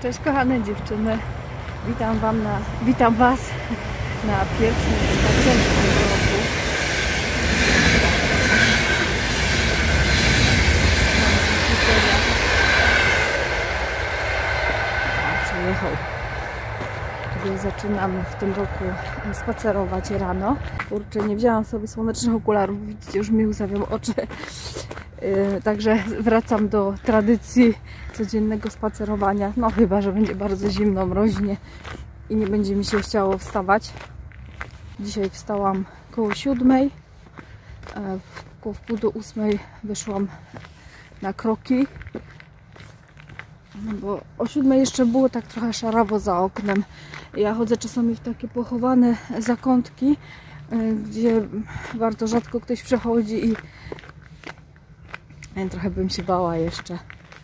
Cześć kochane dziewczyny, witam Was na pierwszym spacerze tego roku. Przejechał. Zaczynamy w tym roku spacerować rano. Kurczę, nie wzięłam sobie słonecznych okularów, widzicie, już mi łzawią oczy. Także wracam do tradycji codziennego spacerowania. No chyba, że będzie bardzo zimno, mroźnie i nie będzie mi się chciało wstawać. Dzisiaj wstałam koło 7. Koło wpół do 8 wyszłam na kroki. No bo o 7 jeszcze było tak trochę szarawo za oknem. Ja chodzę czasami w takie pochowane zakątki, gdzie bardzo rzadko ktoś przechodzi i trochę bym się bała jeszcze.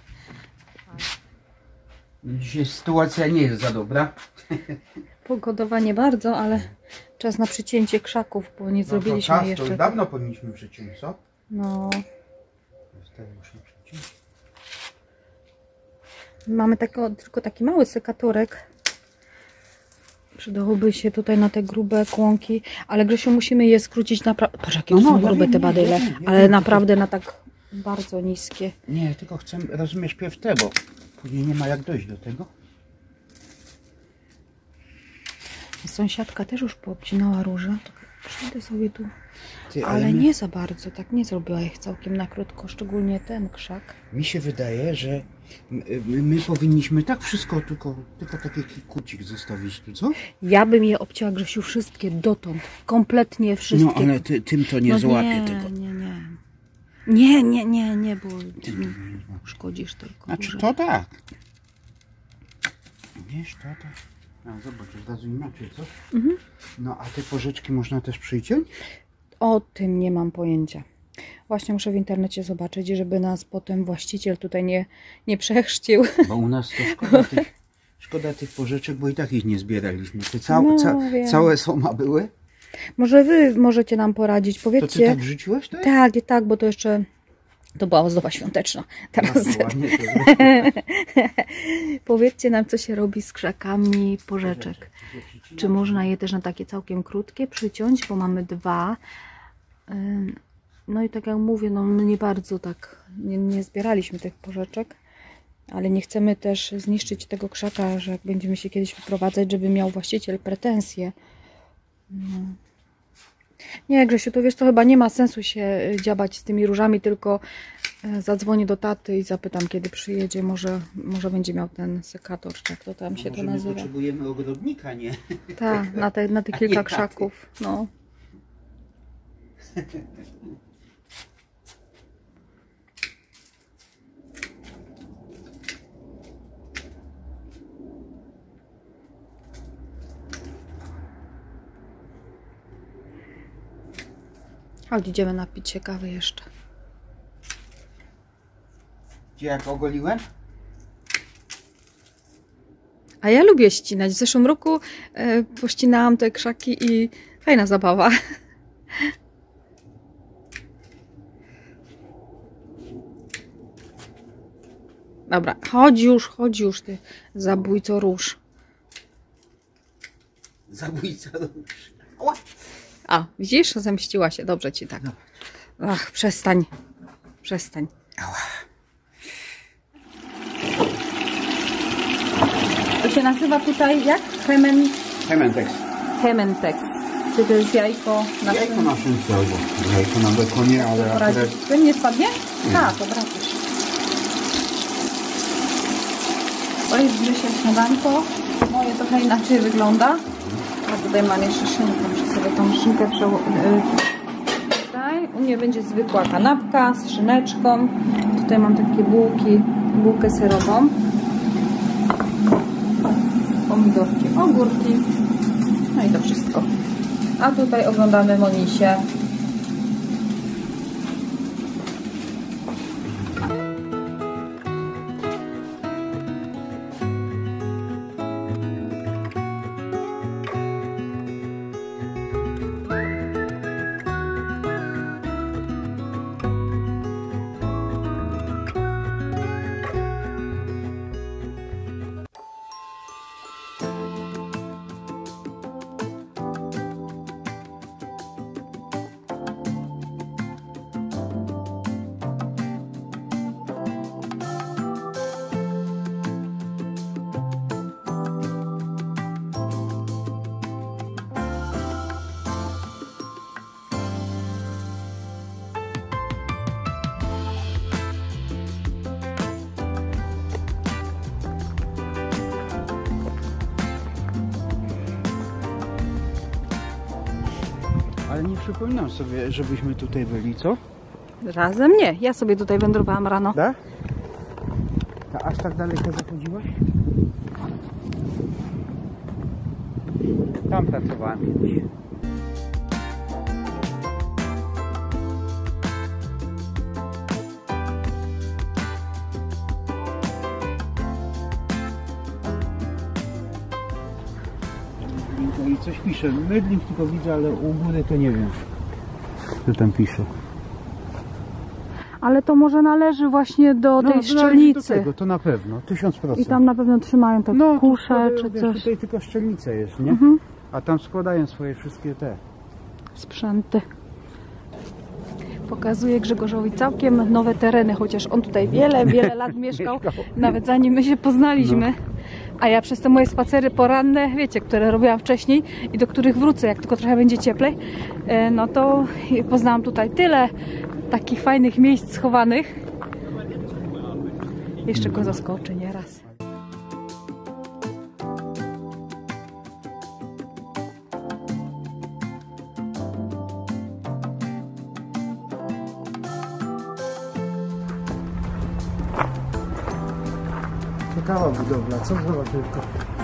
Dzisiaj sytuacja nie jest za dobra. Pogodowa nie bardzo, ale czas na przycięcie krzaków, bo nie zrobiliśmy to czas, jeszcze. To już dawno powinniśmy przyciąć, co? No. Wtedy muszę przyciąć. Mamy tylko taki mały sekatorek. Przydałoby się tutaj na te grube kłąki, ale Grzesiu, musimy je skrócić naprawdę. Patrz, jakie są grube te badyle, ale naprawdę na tak bardzo niskie. Nie, tylko chcę, rozumiesz, pierw te, bo później nie ma jak dojść do tego. Sąsiadka też już poobcinała róże. Przyjdę sobie tu. Ty, ale nie za bardzo, tak nie zrobiła ich całkiem na krótko, szczególnie ten krzak. Mi się wydaje, że my powinniśmy tak wszystko, tylko taki kucik zostawić tu, co? Ja bym je obcięła, Grzesiu, wszystkie dotąd. Kompletnie wszystkie. No ale tym to nie złapie tego. Nie, bo szkodzisz tylko. Znaczy to tak. Wiesz, to tak. A zobacz, od razu inaczej, co? Mhm. No a te porzeczki można też przyciąć? O tym nie mam pojęcia. Właśnie muszę w internecie zobaczyć, żeby nas potem właściciel tutaj nie przechrzcił. Bo u nas to szkoda tych porzeczek, bo i tak ich nie zbieraliśmy. Te całe soma były? Może wy możecie nam poradzić, powiedzcie. To ty tak wrzuciłeś? Tak, bo to jeszcze... To była ozdoba świąteczna. Teraz powiedzcie nam, co się robi z krzakami porzeczek. Czy można je też na takie całkiem krótkie przyciąć, bo mamy dwa. No i tak jak mówię, no my nie bardzo tak nie zbieraliśmy tych porzeczek, ale nie chcemy też zniszczyć tego krzaka, że jak będziemy się kiedyś wyprowadzać, żeby miał właściciel pretensje. No. Nie, Grzesiu, to wiesz co, chyba nie ma sensu się dziabać z tymi różami, tylko zadzwonię do taty i zapytam, kiedy przyjedzie. Może będzie miał ten sekator, czy jak to tam się to nazywa. Potrzebujemy ogrodnika, nie? Tak, na te kilka krzaków. No. Chodź, idziemy napić się kawy jeszcze. Gdzie jak ogoliłem? A ja lubię ścinać. W zeszłym roku pościnałam te krzaki i fajna zabawa. Dobra, chodź już ty zabójco róż. Zabójca róż. A, widzisz? Zemściła się. Dobrze ci tak. Ach, przestań. Ała. To się nazywa tutaj jak? Chementex. Czy to jest jajko na szynce? Jajko na szynce albo jajko na bekonie, ale akurat... Ten nie spadnie? Tak, to bracisz. To jest dzisiaj śniadanko. Moje trochę inaczej wygląda. A tutaj mam jeszcze szynkę. Muszę sobie tą szynkę tutaj. U mnie będzie zwykła kanapka z szyneczką. Tutaj mam takie bułkę serową. Pomidorki, ogórki. No i to wszystko. A tutaj oglądamy Monisię. Ale nie przypominam sobie, żebyśmy tutaj byli, co? Razem nie. Ja sobie tutaj wędrowałam rano. Tak? To aż tak daleko zachodziłaś? Tam pracowałem kiedyś. I coś pisze. Mydlink tylko widzę, ale u góry to nie wiem. Co tam pisze? Ale to może należy właśnie do tej szczelnicy. Do tego, to na pewno, 1000%. I tam na pewno trzymają te kusze czy wiesz, coś. Tutaj tylko szczelnica jest, nie? A tam składają swoje wszystkie te sprzęty. Pokazuje Grzegorzowi całkiem nowe tereny, chociaż on tutaj wiele lat mieszkał, nawet zanim my się poznaliśmy. A ja przez te moje spacery poranne, wiecie, które robiłam wcześniej i do których wrócę, jak tylko trochę będzie cieplej, no to poznałam tutaj tyle takich fajnych miejsc schowanych. Jeszcze go zaskoczę nieraz. Ciekawa budowla, co zobacz tylko.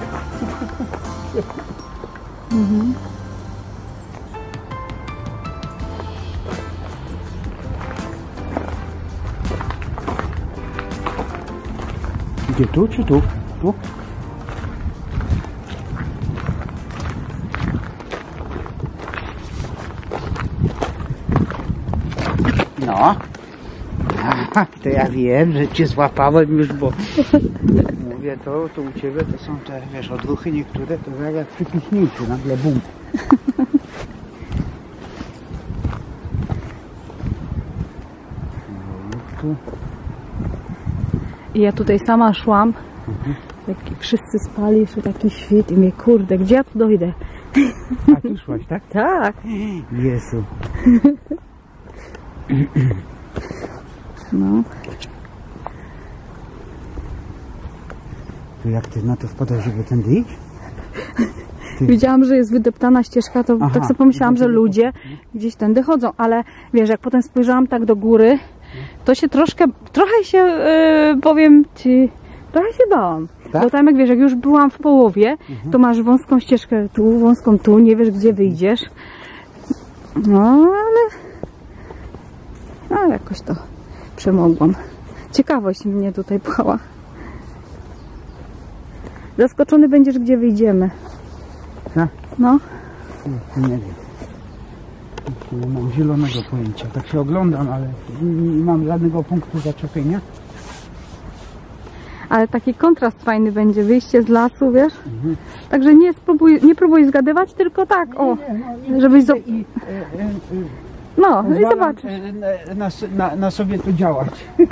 Gdzie, tu czy tu? Tu? No. Aha, to ja wiem, że cię złapałem już, bo mówię, to u ciebie to są te, wiesz, odruchy niektóre, to jak przy piśnicy, nagle bum. I ja tutaj sama szłam, jak wszyscy spali, jeszcze taki świt i mnie, kurde, gdzie ja tu dojdę? A tu szłaś, tak? Tak. Jezu. No. To jak ty na to wpadasz, żeby tędy iść? Widziałam, że jest wydeptana ścieżka, to tak sobie pomyślałam, że ludzie gdzieś tędy chodzą, ale wiesz, jak potem spojrzałam tak do góry, to się trochę się, powiem ci, trochę się bałam. Tak? Bo tam jak wiesz, jak już byłam w połowie, to masz wąską ścieżkę tu, wąską tu, nie wiesz gdzie wyjdziesz. No, ale jakoś to przemogłam. Ciekawość mnie tutaj pchała. Zaskoczony będziesz, gdzie wyjdziemy. Tak? No. Nie wiem. Nie mam zielonego pojęcia. Tak się oglądam, ale nie mam żadnego punktu zaczepienia. Ale taki kontrast fajny będzie, wyjście z lasu, wiesz? Także nie próbuj zgadywać, tylko tak, żebyś no, i zobaczysz. Na sobie to działać.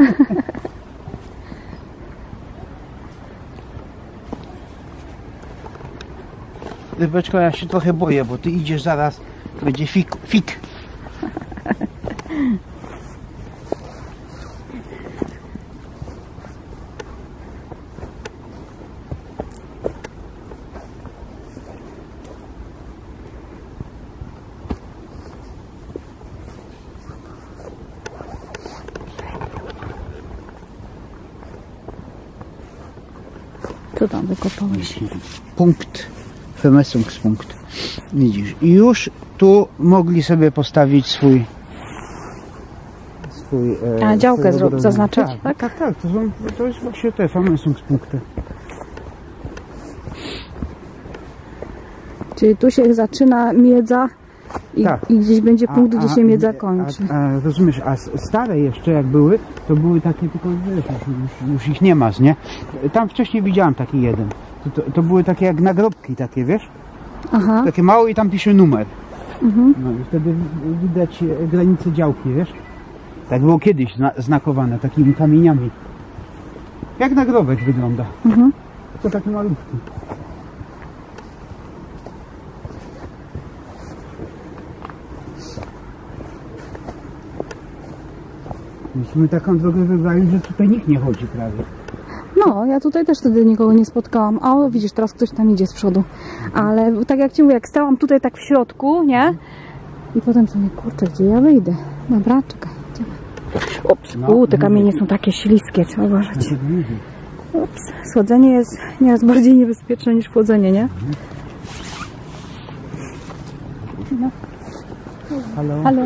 Beczko, ja się trochę boję, bo ty idziesz zaraz, będzie fik. Co tam wykopałeś? Punkt. Vermessungspunkt. Widzisz. I już tu mogli sobie postawić swój działkę zaznaczyć, tak? Tak. To jest właśnie te Vermessungspunkty. Czyli tu się zaczyna miedza i gdzieś będzie punkt, gdzie się miedza kończy. Rozumiesz, a stare jeszcze jak były, to były takie, tylko już ich nie masz, nie? Tam wcześniej widziałem taki jeden. To były takie jak nagrobki takie, wiesz? Aha. Takie małe i tam pisze numer. No i wtedy widać granicę działki, wiesz? Tak było kiedyś znakowane takimi kamieniami. Jak nagrobek wygląda. To takie malutki. Myśmy taką drogę wybrali, że tutaj nikt nie chodzi prawie. No, ja tutaj też wtedy nikogo nie spotkałam. A widzisz, teraz ktoś tam idzie z przodu. Ale tak jak ci mówię, jak stałam tutaj tak w środku, nie? I potem sobie, kurczę, gdzie ja wyjdę? Dobra, czekaj. Ups, te kamienie są takie śliskie, trzeba uważać. Ups, schodzenie jest nieraz bardziej niebezpieczne niż wchodzenie, nie? No. Halo? Halo.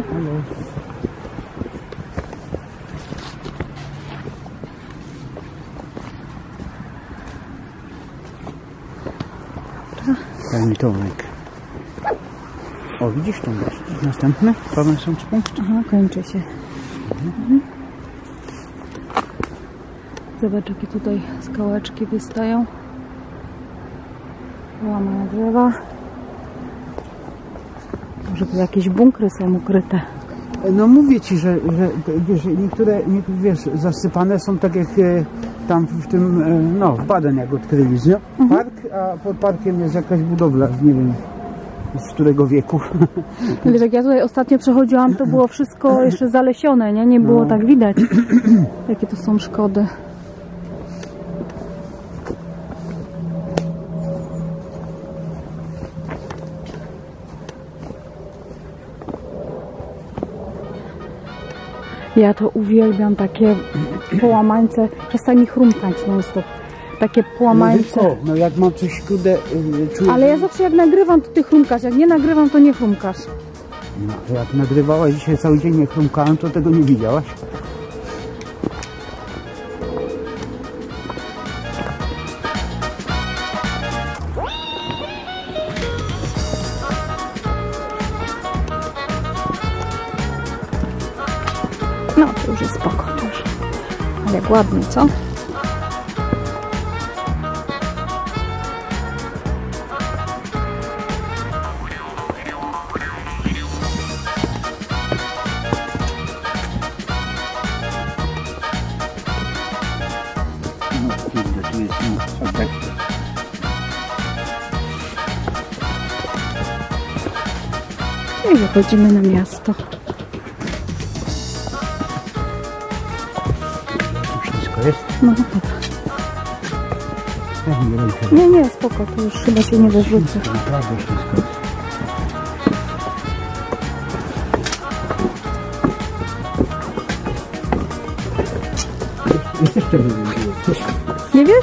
Daj mi Tomek. O, widzisz to? Następny? Pełen sączką? Aha, kończy się. Zobacz, jakie tutaj skałeczki wystają. Łamane drzewa. Może tu jakieś bunkry są ukryte. No mówię ci, że wiesz, niektóre wiesz, zasypane są tak jak tam w tym, no w Baden jak odkryli, nie? Park, a pod parkiem jest jakaś budowla, nie wiem z którego wieku. Wiesz, jak ja tutaj ostatnio przechodziłam, to było wszystko jeszcze zalesione, nie? Nie było tak widać, jakie to są szkody. Ja to uwielbiam, takie połamańce. Przestań mi chrumkać non stop. Takie połamańce. No, no jak mam coś kurde, czuję. Ale ja zawsze jak nagrywam, to ty chrumkasz. Jak nie nagrywam, to nie chrumkasz. No, jak nagrywałaś dzisiaj cały dzień nie chrumkałem, to tego nie widziałaś. No, to już jest spoko, to już. Ale jak ładnie, co? No, kurde, tu jest obiekt. I wychodzimy na miasto. Jest? No dobra. Nie, spoko, to już chyba się nie wyrzucę. Naprawdę ślisko. Jeszcze bym nie wiesz?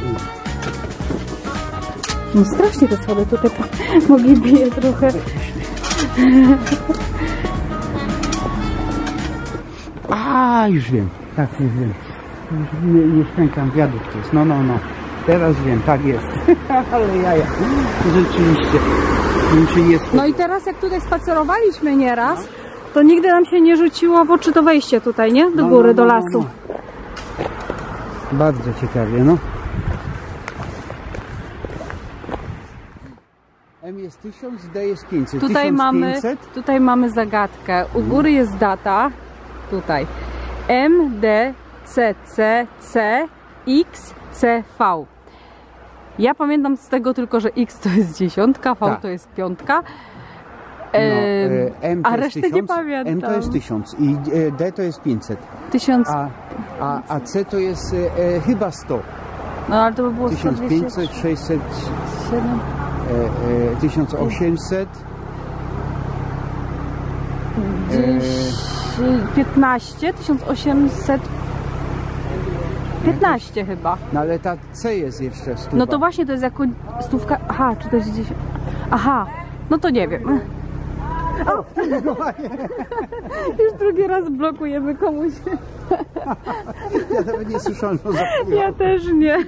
No strasznie te schody tutaj mogli bije trochę. A, już wiem. Tak, już wiem. Nie szczękam, wiadukt jest. No. Teraz wiem, tak jest. Ale jaja. Rzeczywiście. No i teraz jak tutaj spacerowaliśmy nieraz, to nigdy nam się nie rzuciło w oczy to wejście tutaj, nie? Do góry, do lasu. Bardzo ciekawie, no. M jest 1000, D jest 500. Tutaj mamy zagadkę. U góry jest data. Tutaj. M, D, C, C, C, X, C, V. Ja pamiętam z tego tylko, że X to jest 10, V tak. to jest 5. M to a jest reszty 1000, nie pamiętam. M to jest 1000 i D to jest 500. 1000. A C to jest chyba 100. No ale to by było 1500, 600, 1800. 15, 1800. 15 chyba. No ale ta C jest jeszcze 100. No to właśnie to jest jako stówka. Aha, czy to jest 10? Aha, no to nie wiem. O, już drugi raz blokujemy komuś. Ja nawet nie słyszałem, że zapomniałem. Ja też nie.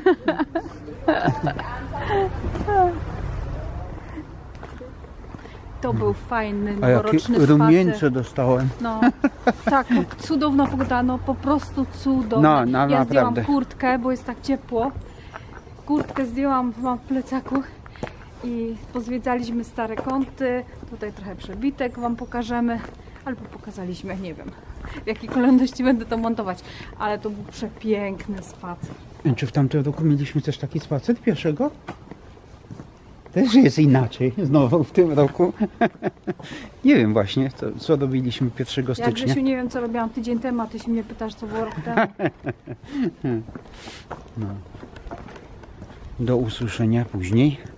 To był fajny, noworoczny spacer. Rumieńce dostałem. No, tak, cudowna pogoda, no po prostu cudowna. No, ja zdjęłam naprawdę. kurtkę, bo jest tak ciepło. Kurtkę zdjęłam, mam w plecaku i pozwiedzaliśmy stare kąty. Tutaj trochę przebitek wam pokażemy, albo pokazaliśmy, nie wiem w jakiej kolejności będę to montować, ale to był przepiękny spacer. Czy w tamtym roku mieliśmy też taki spacer pierwszego? Też jest inaczej znowu w tym roku. Nie wiem właśnie, co robiliśmy 1 stycznia. Ja Grzesiu nie wiem co robiłam tydzień temu, a ty się mnie pytasz co było rok temu. No. Do usłyszenia później.